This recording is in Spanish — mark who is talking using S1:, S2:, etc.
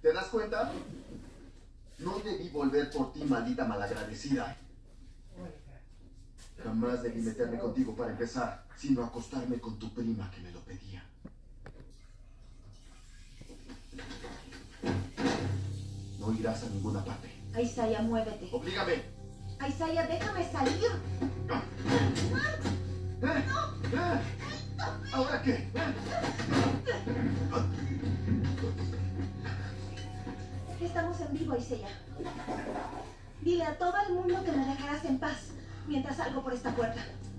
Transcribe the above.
S1: ¿Te das cuenta? No debí volver por ti, maldita malagradecida. Jamás debí meterme contigo para empezar, sino acostarme con tu prima que me lo pedía. No irás a ninguna parte.
S2: Isaiah, muévete.
S1: ¡Oblígame!
S2: Isaiah, déjame salir.
S1: ¿Ahora qué?
S2: Estamos en vivo, Isaiah. Dile a todo el mundo que me dejarás en paz mientras salgo por esta puerta.